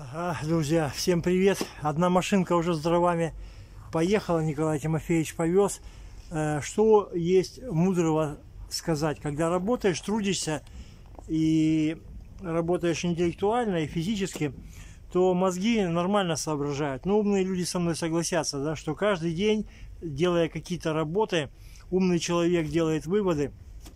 Ага, друзья, всем привет! Одна машинка уже с дровами поехала, Николай Тимофеевич повез. Что есть мудрого сказать? Когда работаешь, трудишься и работаешь интеллектуально и физически, то мозги нормально соображают. Но умные люди со мной согласятся, да, что каждый день, делая какие-то работы, умный человек делает выводы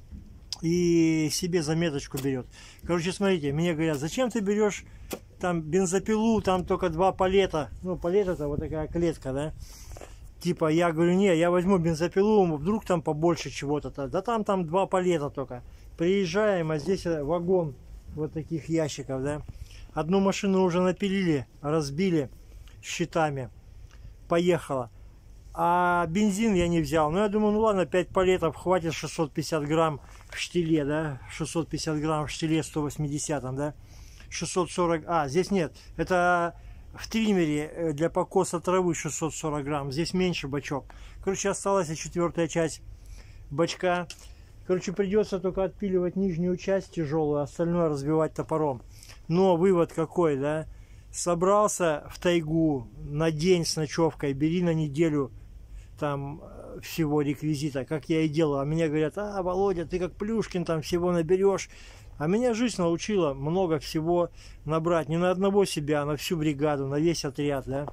и себе заметочку берет. Короче, смотрите, мне говорят, зачем ты берешь там бензопилу, там только 2 палета. Ну, палет это вот такая клетка, да. Типа, я говорю, не, я возьму бензопилу, вдруг там побольше чего-то. Да там 2 палета только. Приезжаем, а здесь вагон вот таких ящиков, да. Одну машину уже напилили, разбили щитами. Поехала. А бензин я не взял. Ну, я думаю, ну ладно, 5 палетов хватит, 650 грамм в штиле, да. 650 грамм в штиле 180, да. 640, здесь нет, это в триммере для покоса травы 640 грамм, здесь меньше бачок. Короче, осталась 4-я часть бачка. Короче, придется только отпиливать нижнюю часть тяжелую, остальное разбивать топором. Но вывод какой, да? Собрался в тайгу на день с ночевкой, бери на неделю там всего реквизита, как я и делал. А мне говорят, Володя, ты как Плюшкин, там всего наберешь. А меня жизнь научила много всего набрать. Не на одного себя, а на всю бригаду, на весь отряд, да.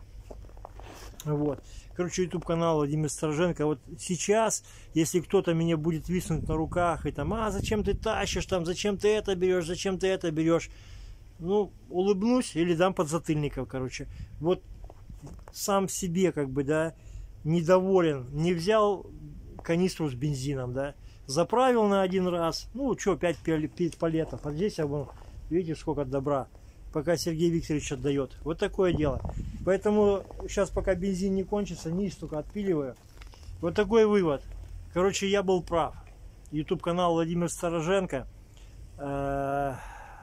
Вот. Короче, YouTube канал Владимир Стороженко. Вот сейчас, если кто-то меня будет виснуть на руках и там, зачем ты тащишь, там, зачем ты это берешь, зачем ты это берешь, ну, улыбнусь или дам подзатыльников, короче. Вот сам себе, как бы, да, недоволен. Не взял канистру с бензином, да. Заправил на один раз, ну что, 5 палетов, а здесь я вон, видите, сколько добра, пока Сергей Викторович отдает. Вот такое дело. Поэтому сейчас, пока бензин не кончится, низ только отпиливаю. Вот такой вывод. Короче, я был прав. YouTube канал Владимир Стороженко. Там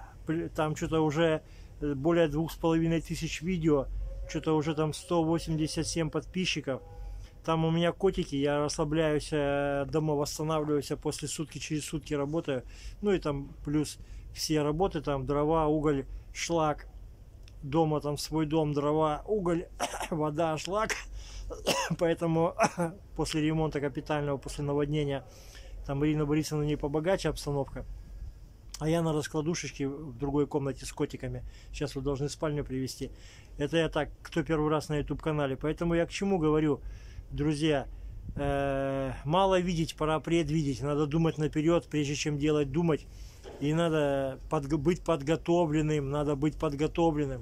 что-то уже более 2500 видео, что-то уже там 187 подписчиков. Там у меня котики, я расслабляюсь, дома восстанавливаюсь, после сутки, через сутки работаю. Ну и там плюс все работы, там дрова, уголь, шлак. Дома там свой дом, дрова, уголь, вода, шлак. Поэтому после ремонта капитального, после наводнения, там Ирина Борисовна не побогаче обстановка. А я на раскладушечке в другой комнате с котиками. Сейчас вы должны спальню привезти. Это я так, кто первый раз на YouTube канале. Поэтому я к чему говорю? Друзья, мало видеть, пора предвидеть. Надо думать наперед, прежде чем делать, думать. И надо быть подготовленным. Надо быть подготовленным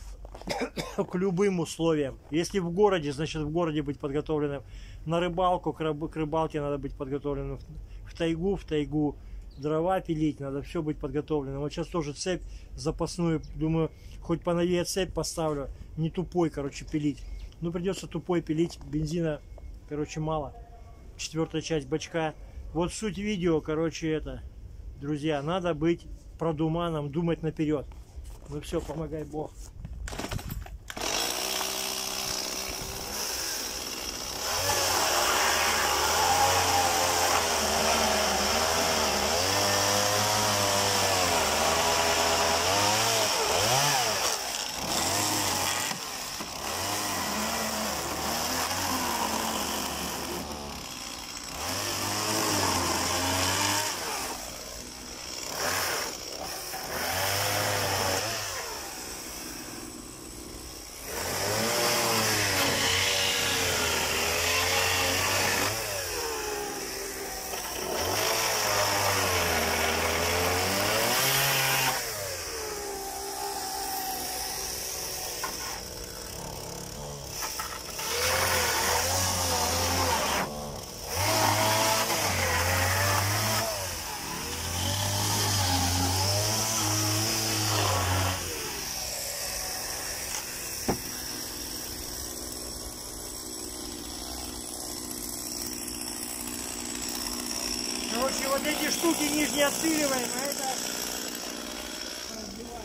к любым условиям. Если в городе, значит в городе быть подготовленным. На рыбалку, к рыбалке надо быть подготовленным. В тайгу дрова пилить, надо все быть подготовленным. Вот сейчас тоже цепь запасную, думаю, хоть поновее цепь поставлю. Не тупой, короче, пилить. Ну, придется тупой пилить, бензина, короче, мало. 4-я часть бачка. Вот суть видео, короче, это, друзья, надо быть продуманом, думать наперед. Ну все, помогай Бог. Короче, вот эти штуки нижние отпиливаем, а это разбиваем.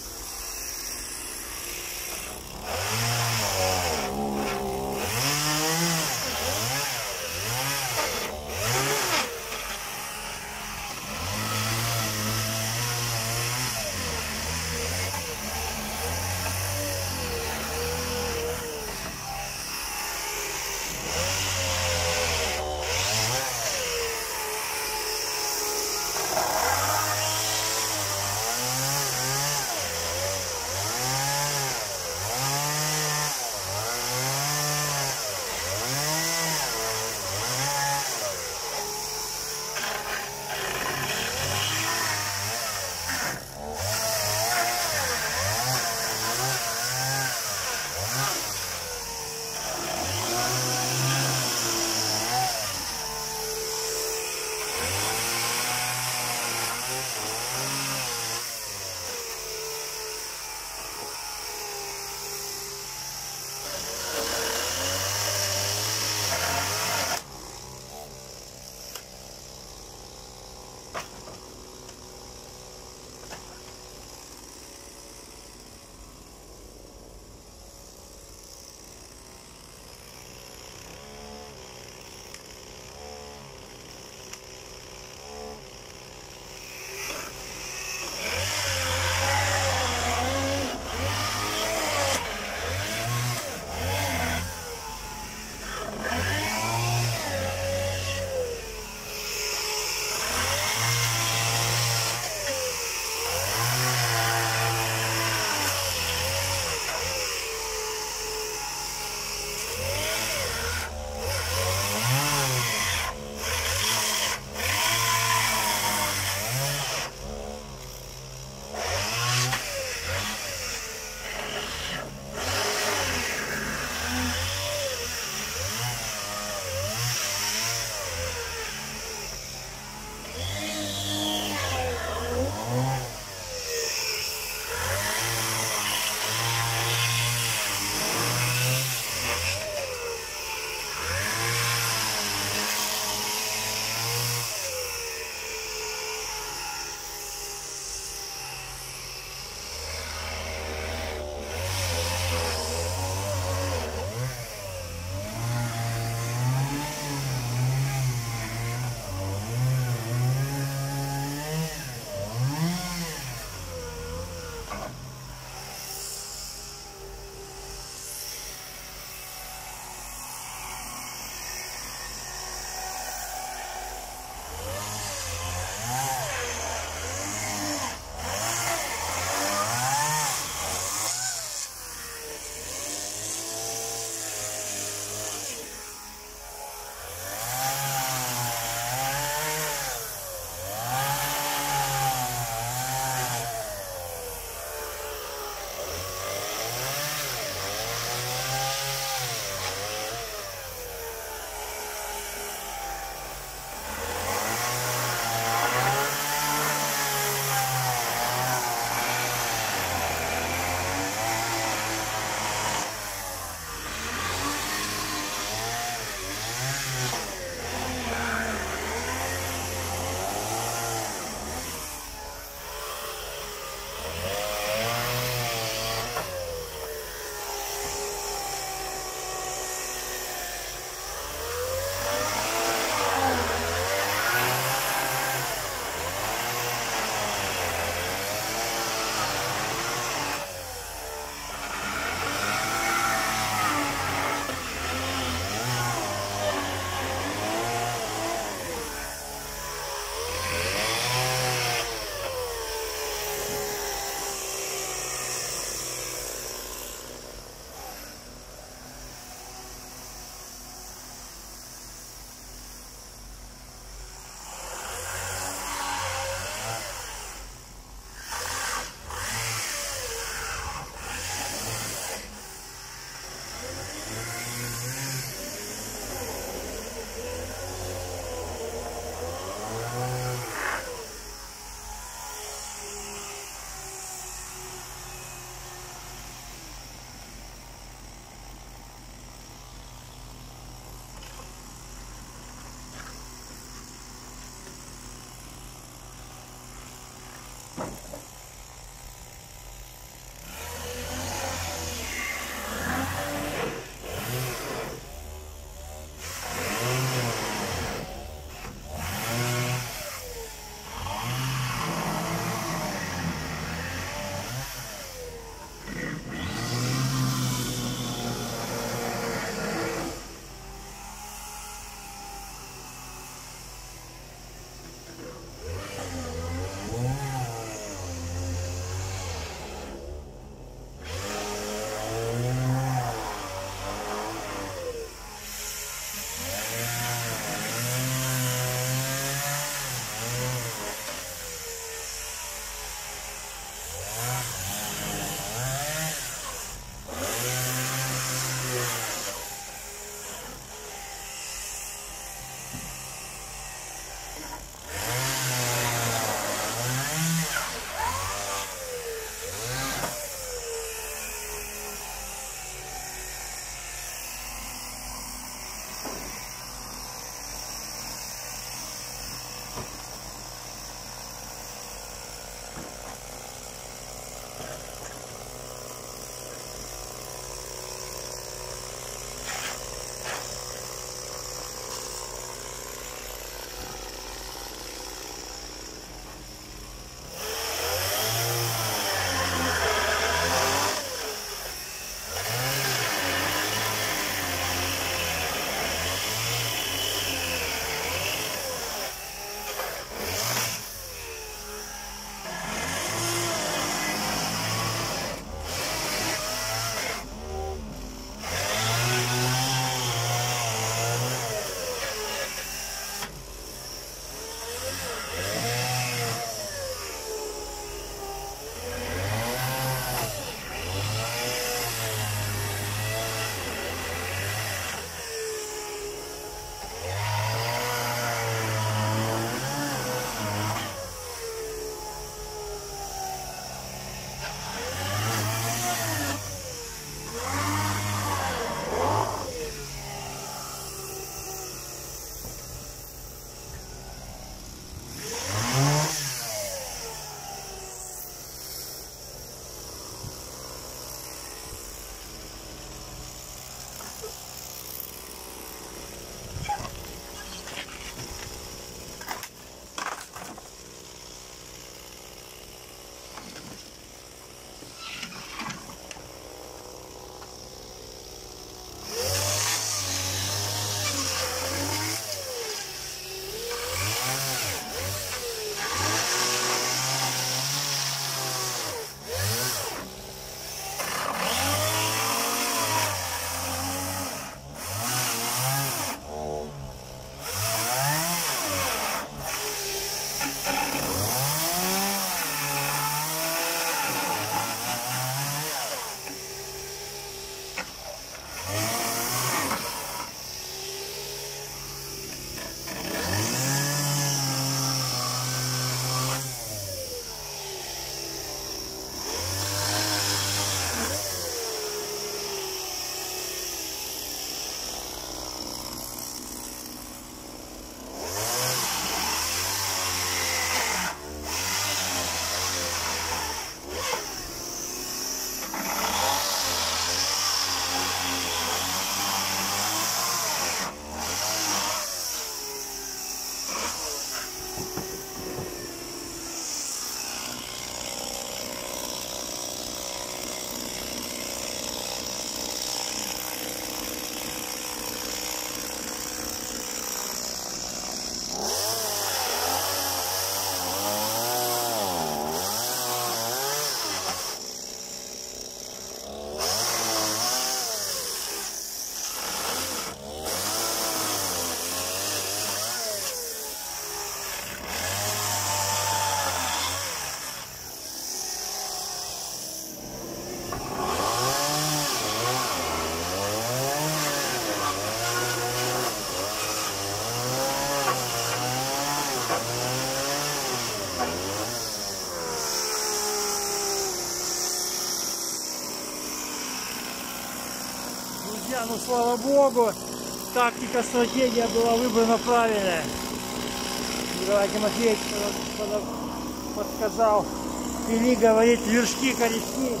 нельзя, но слава богу, тактика, стратегия была выбрана правильная. Николай Тимофеевич подсказал. Или, говорит, вершки, корешки.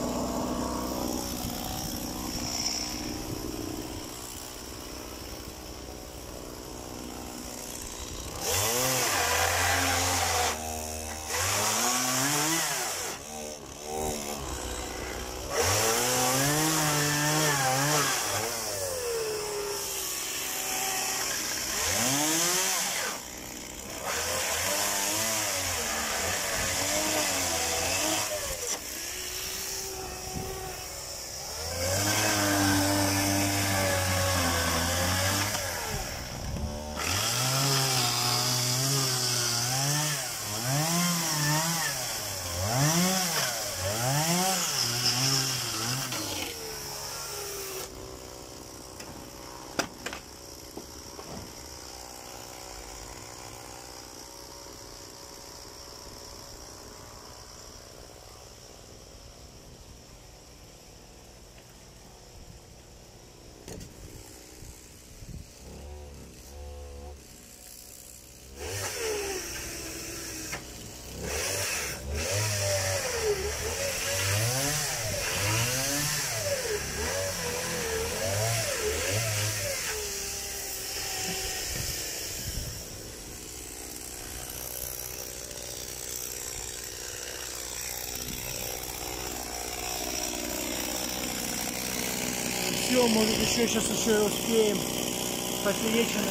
Все, может еще сейчас еще успеем поперечина.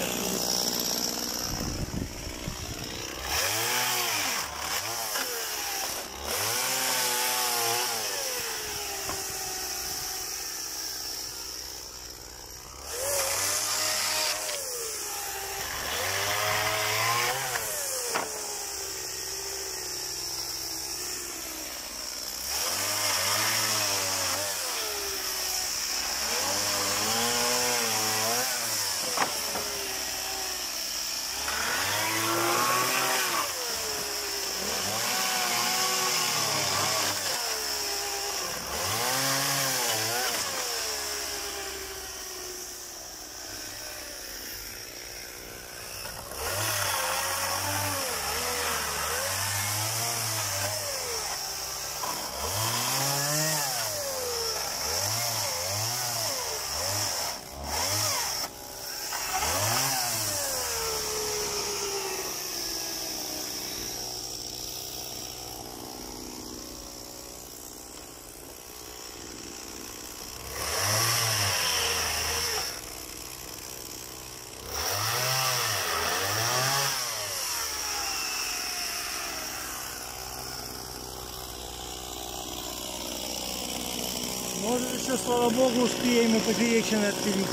Может еще, слава богу, успеем и поперечины отпилить.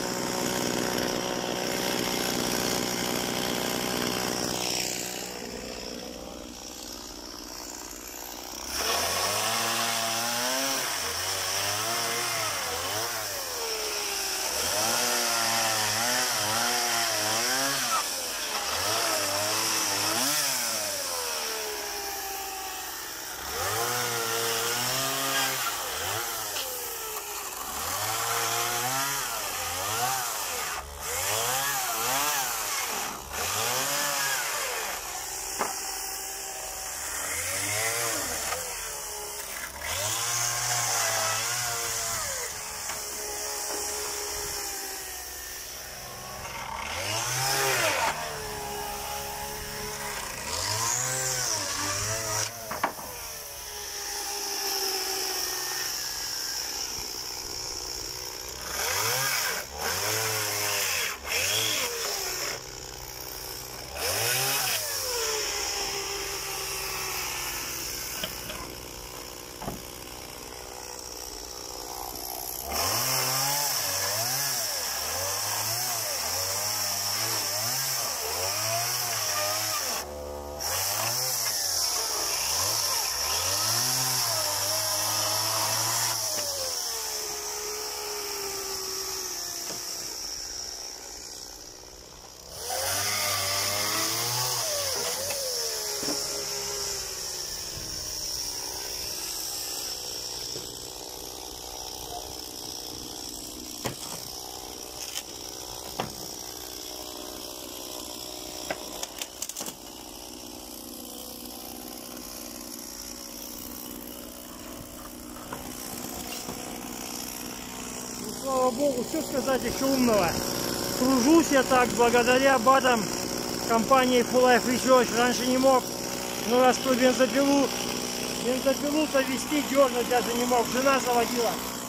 богу, что сказать еще умного. Тружусь я так благодаря БАДам компании Full Life Research. Раньше не мог, но раз про бензопилу-то вести, дернуть даже не мог. Жена заводила.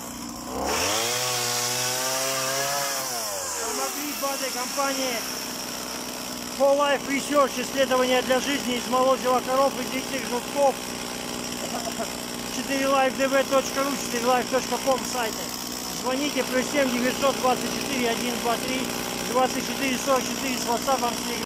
Помогли БАДы компании Full Life Research, исследования для жизни из молозива коров и диких жутков. 4livedv.ru, 4live.com сайте. Звоните +7 924 123 24 44 с WhatsApp.